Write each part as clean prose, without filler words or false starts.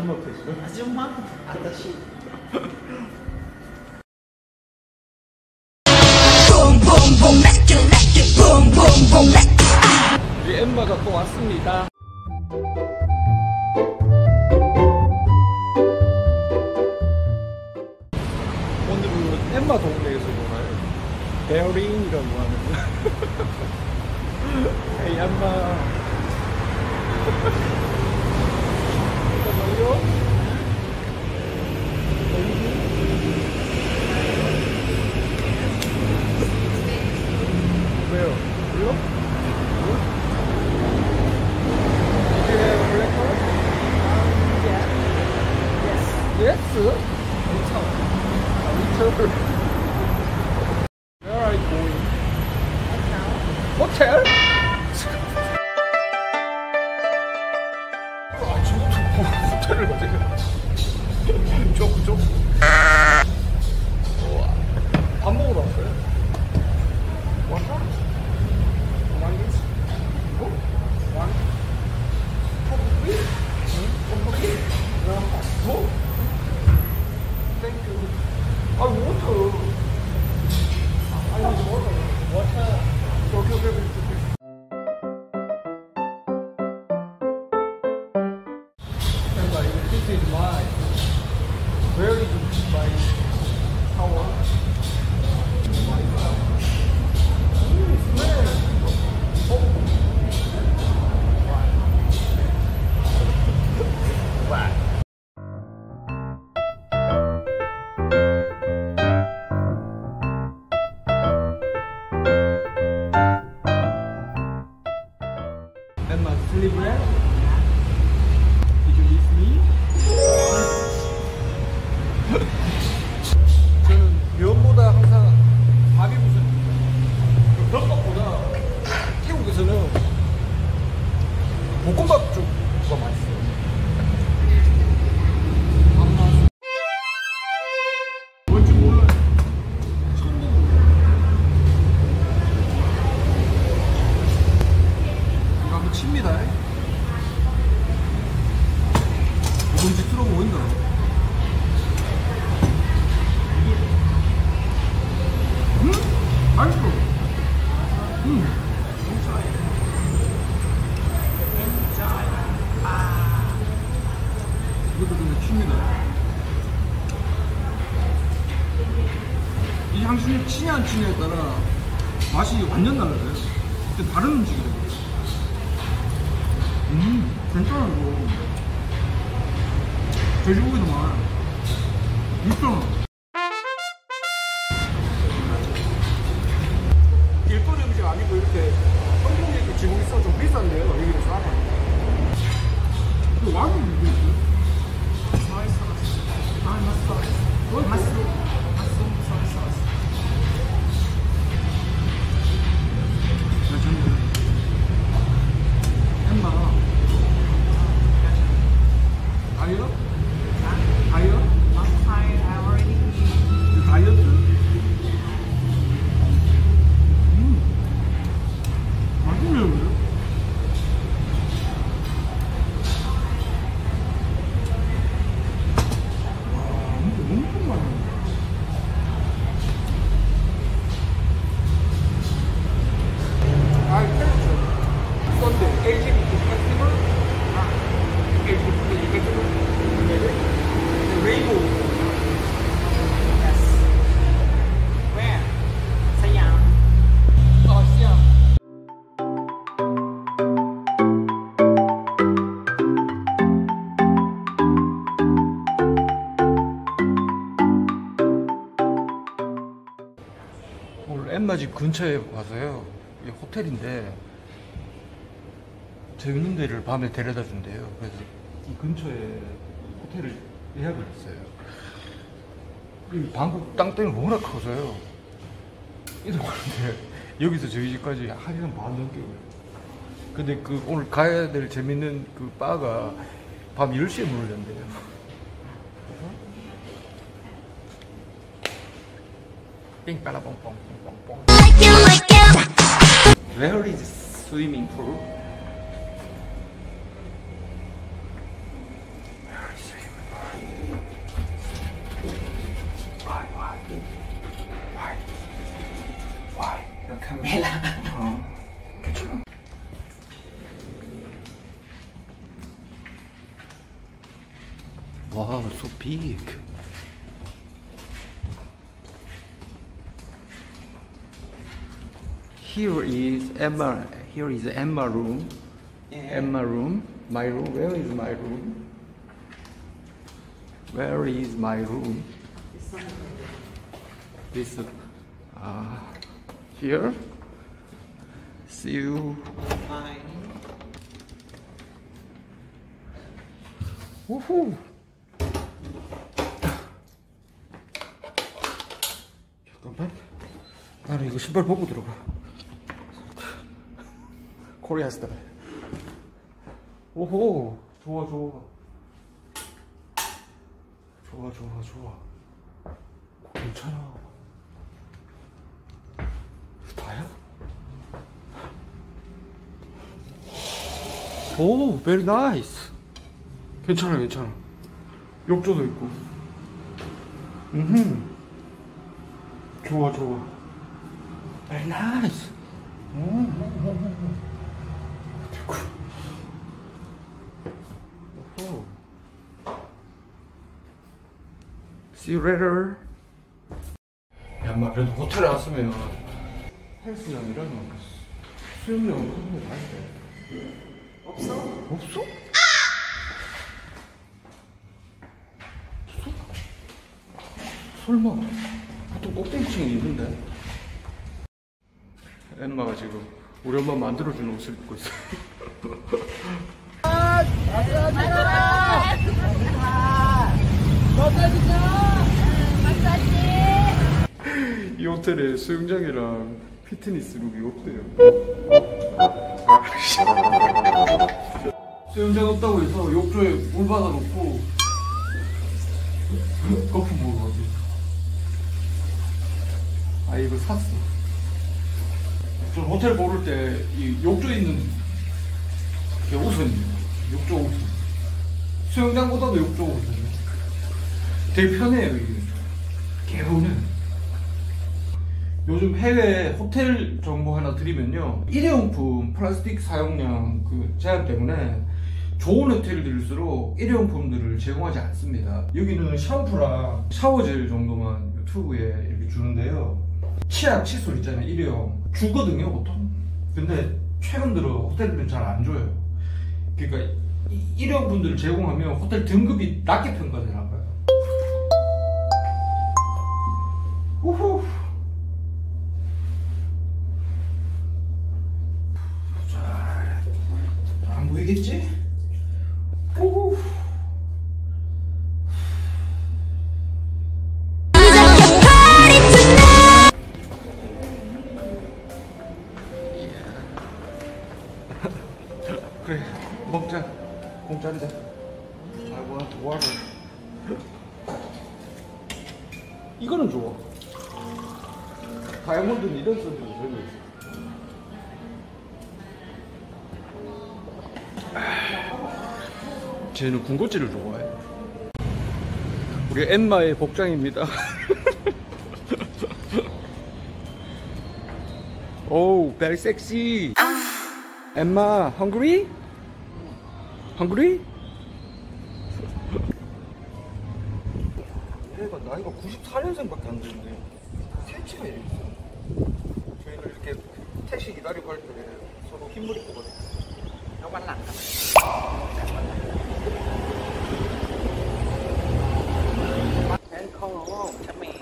아줌마한테 지금? 아줌마? 아저씨. 우리 엠마가 또 왔습니다. 오늘은 엠마 동네에서 놀아요. 베어링이라고 하는. Hey 엠마. 잠깐만요. 왜요? 불러? 이게 블랙홀? Yes? Hotel. Where are you going? Hotel? 아침부터 호텔을 가자. 쪽. 밥 먹으러 왔어요. 왔나? One is? One? Coffee? Coffee? No? Thank you. Water. I need water. Water. Okay. This is my very good my tower. Emma, sleep well? Did you miss me? 저는 면보다 항상 밥이 무슨 덮밥보다 태국에서는 볶음밥 쪽가 맛있어요. 뭔지 몰라요. 처음 먹어요. 이거 한번 칩니다. 먹음직스러워 보인다. 맛있어. 이것도 그냥 칩니다. 이 향신료 치냐 안 치냐에 따라 맛이 완전 달라져요. 그때 다른 음식이래요. 괜찮아 이거. 돼지고기도 많아요. 6,000원. 길거리 음식 아니고 이렇게 한국에 지금 있어 좀 비싼데요. 여기는 싸요. 근데 와인 이게 있어요? 엠마 다이어트? Last time I already eat. 다이어트? 맛있네요. 엄청 맛있네. Sunday, 18 festival. 18 festival. The rainbow. Yes. Where? Siam. Siam. 오늘 엠마 집 근처에 와서요. 이게 호텔인데 재밌는 데를 밤에 데려다 준대요. 그래서 이 근처에 호텔을 예약을 했어요. 이 방콕 땅덩이 워낙 커서요. 이동하는데 여기서 저희 집까지 1시간 반 넘게 걸려요. 근데 그 오늘 가야 될 재밌는 그 바가 밤 10시에 문을 연대요. 삥빠라뽕뽕뽕뽕뽕. Where is swimming pool? Where is it? 카메라. 괜찮아. Wow, so big. Here is Emma. Here is Emma room. Yeah. Emma room. My room. Where is my room? Where is my room? This. Here. See you. Fine. Woohoo! 잠깐만. 나는 이거 신발 벗고 들어가. 코리아 스타일. 오호, 좋아, 좋아. 좋아, 좋아, 좋아. 괜찮아. 다야? 오, very nice. 괜찮아, 괜찮아. 욕조도 있고. 좋아, 좋아. Very nice. 됐고. 오호. See you later. 야, 엄마, 그래도 호텔에 왔으면 헬스장이랑 수영장은 그런 거 아닌데. 없어? 없어? 설마 보통 꼭대기층에 있는데. 엠마가 지금 우리 엄마 만들어준 옷을 입고 있어. 이 호텔에 수영장이랑 피트니스 룩이 없대요. 수영장 없다고 해서 욕조에 물 받아놓고 거품 부어 가지고. 아, 이거 샀어. 저 호텔 고를 때 이 욕조에 있는 게 우선이에요. 욕조 우선. 수영장보다도 욕조 우선. 되게 편해요, 이게. 개운해. 요즘 해외 호텔 정보 하나 드리면요, 일회용품 플라스틱 사용량 그 제한 때문에 좋은 호텔들일수록 일회용품들을 제공하지 않습니다. 여기는 샴푸랑 샤워젤 정도만 유튜브에 이렇게 주는데요, 치약, 칫솔 있잖아요, 일회용 주거든요 보통. 근데 최근 들어 호텔들은 잘 안 줘요. 그러니까 일회용품들을 제공하면 호텔 등급이 낮게 평가되나 봐요. 우후. 자, 안 보이겠지? 우후. 그래, 먹자. 공짜리다. 아이고, 도와라. 이거는 좋아. 다이아몬드는 이런 썬들이 재미있어. 쟤는 군것질을 좋아해. 우리 엠마의 복장입니다. 오, very sexy. 엠마, hungry? hungry? 얘가 나이가 94년생밖에 안 되는데 새치가 이렇게 있어. 저희는 이렇게 택시 기다리고 할 때 서로 흰물이 거거든요. Nó lạnh. Anh không đúng không? Chắc mẹ.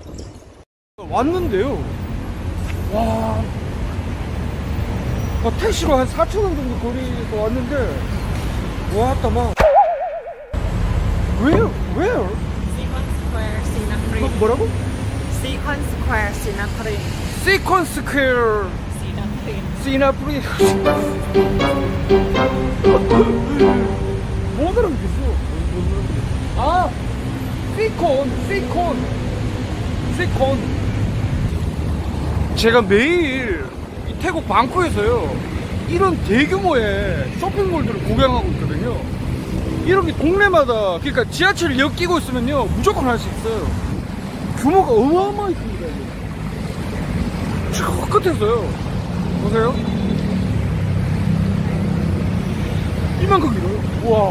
왔는데요. 와, 택시로 한 4,000원 정도 거리에서 왔는데, 왔다 막. Where? Sequence Square, Sinapri. 뭐라고? Sequence Square, Sinapri. Sequence Square, Sinapri. Sinapri. 못 알아듣겠어. 아, Sequence. 제가 매일 이 태국 방콕에서요, 이런 대규모의 쇼핑몰들을 구경하고 있거든요. 이런 게 동네마다, 그러니까 지하철역 끼고 있으면요 무조건 할 수 있어요. 규모가 어마어마하게 큽니다. 저 끝에서요. 보세요. 이만큼 길어요. 우와.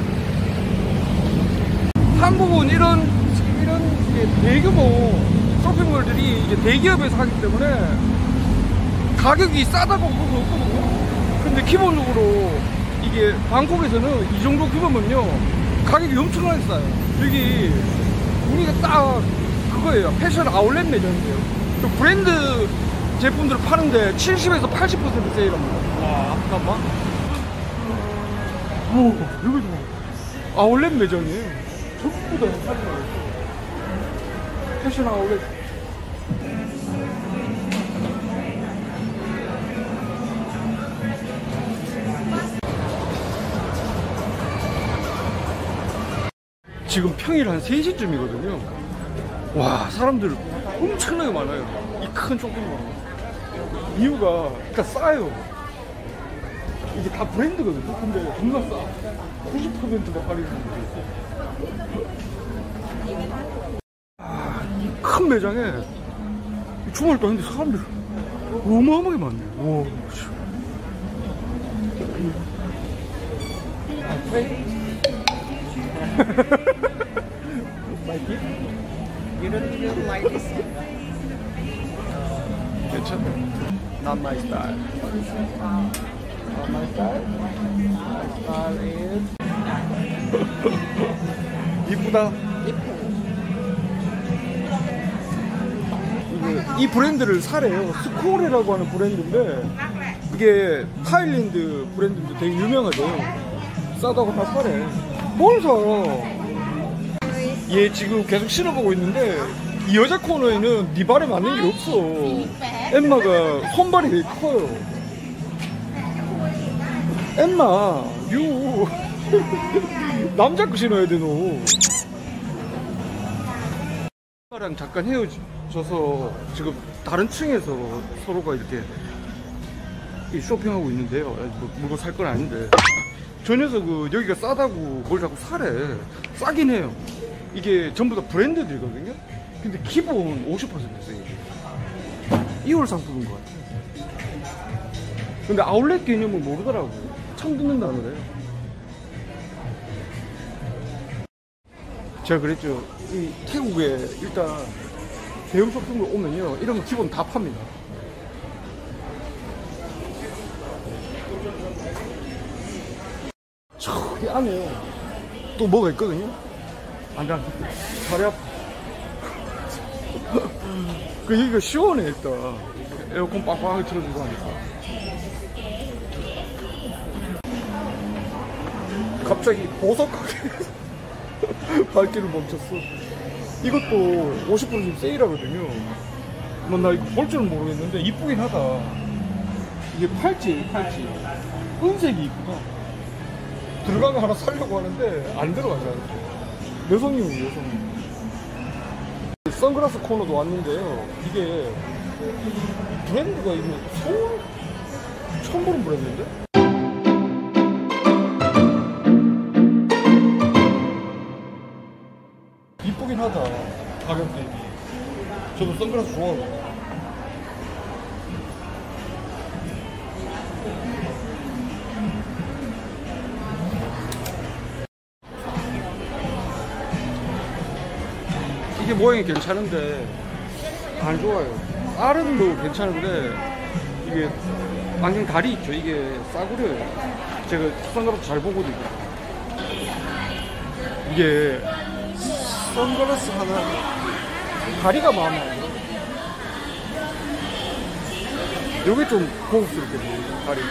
한국은 이런 이게 대규모 쇼핑몰들이 이제 대기업에서 하기 때문에 가격이 싸다고 그럴 수 없거든요. 근데 기본적으로 이게 방콕에서는 이 정도 규모면요 가격이 엄청나게 싸요. 여기 우리가 딱 그거예요. 패션 아울렛 매장이에요. 또 브랜드 제품들을 파는데 70에서 80% 세일합니다. 와, 잠깐만. 오, 여기도 아울렛 매장이에요. 전부 다 헷갈려요. 패션 아울렛. 지금 평일 한 3시쯤이거든요. 와, 사람들 엄청나게 많아요. 이 큰 쇼핑몰. 이유가 일단 싸요. 이게 다 브랜드거든요. 근데 정말 싸. 90%가 할인입니다. 아, 이 큰 매장에 주말 또 했는데 사람들 어마어마하게 많네요. 와, Like it? You don't like this? 괜찮네. Not my style. Not my style? My style is 이쁘다. 이 브랜드를 사래요. 스코레라고 하는 브랜드인데 이게 타일랜드 브랜드인데 되게 유명하죠. 싸다고 다 사래. 뭘 사? 얘 지금 계속 신어보고 있는데 이 여자 코너에는 네 발에 맞는 게 없어. 엠마가 손발이 되게 커요. 엠마, 유 남자 거 신어야 돼 너. 엠마랑 잠깐 헤어져서 지금 다른 층에서 서로가 이렇게 쇼핑하고 있는데요. 뭐 물건 살 건 아닌데 저 녀석은 여기가 싸다고 뭘 자꾸 사래. 싸긴 해요. 이게 전부 다 브랜드들이거든요. 근데 기본 50% 세일. 2월 상품인 것 같아요. 근데 아울렛 개념은 모르더라고. 처음 듣는 단어래요. 제가 그랬죠. 이 태국에 일단 대형 쇼핑몰 오면요 이런 거 기본 다 팝니다. 저기 안에 또 뭐가 있거든요. 안장 다리 아파. 그 여기가 시원해. 일단 에어컨 빵빵하게 틀어주고 하니까. 갑자기 보석하게 발길을 멈췄어. 이것도 50% 세일하거든요. 뭐 나 이거 볼 줄은 모르겠는데 이쁘긴 하다. 이게 팔찌 은색이 이쁘다. 들어간 거 하나 사려고 하는데 안 들어가잖아. 여성용이에요, 여성용. 선글라스 코너도 왔는데요. 이게 브랜드가 이거 처음 보는 브랜드인데? 이쁘긴 하다. 가격 대비. 저도 선글라스 좋아하거든요. 이게 모양이 괜찮은데 안 좋아요. 알은 뭐 괜찮은데 이게 안경 다리 있죠. 이게 싸구려예요. 제가 선글라스 잘 보거든요. 이게 선글라스 하나 다리가 마음에 안 들어요. 요게 좀 고급스럽게 보여요. 다리가.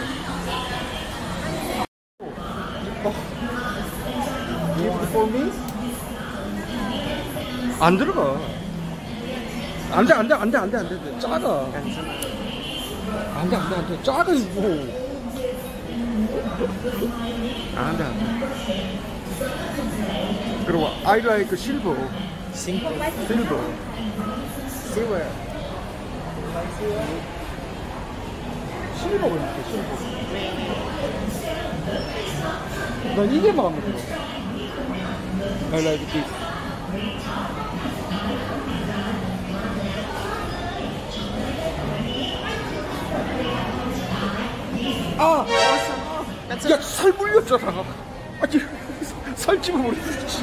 Give for me? 안 들어가. 안 돼. 작아. 안 돼. 작아, 이거. 안 돼. 그리고 I like silver. Silver. 실버가 이렇게 실버. 난 이게 마음에 들어. I like this. 아! 야, 살 물렸잖아. 아니, 살 집어버렸지.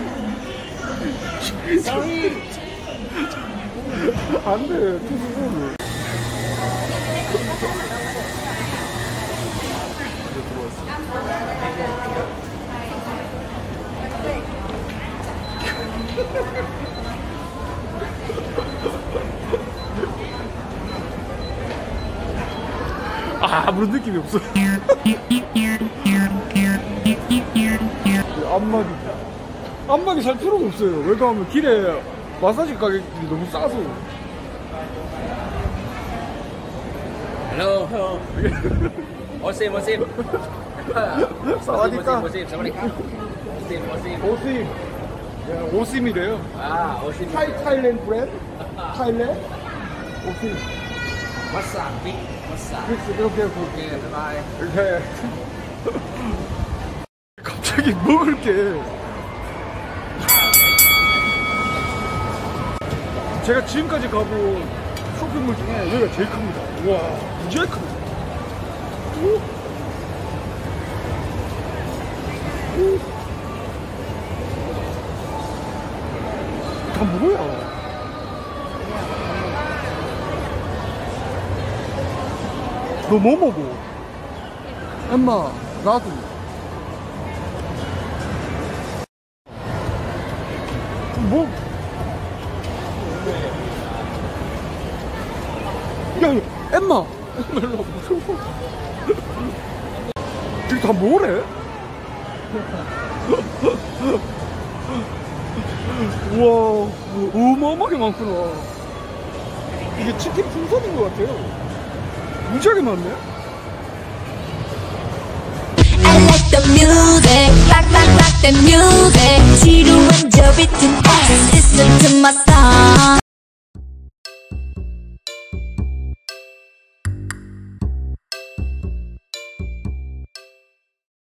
안 돼, 투수를. 아무런 느낌이 없어. 안마기 살 필요가 없어요. 왜냐하면 길에 마사지 가격이 너무 싸서. Hello, hello. Osim. 사와디카. Osim. 오심. 야, 오심이래요. Ah, Osim. 타일랜드 브랜드? 타일랜드? 오심. What's up, big? What's up? 이렇게 Okay, bye. 이렇게. 갑자기 먹을 게. 제가 지금까지 가본 쇼핑몰 중에 여기가 제일 큽니다. 와, 제일 큽니다. 오. 오. 다 뭐야? 너 뭐 먹어? 엄마, 나도. 뭐? 야, 엠마! 일로 와, 무서워. 이게 다 뭐래? 우와, 어마어마하게 많구나. 이게 치킨 풍선인 것 같아요. 무지하게 많네? I like the music, rock the music. 지루한 저 비튼 listen to my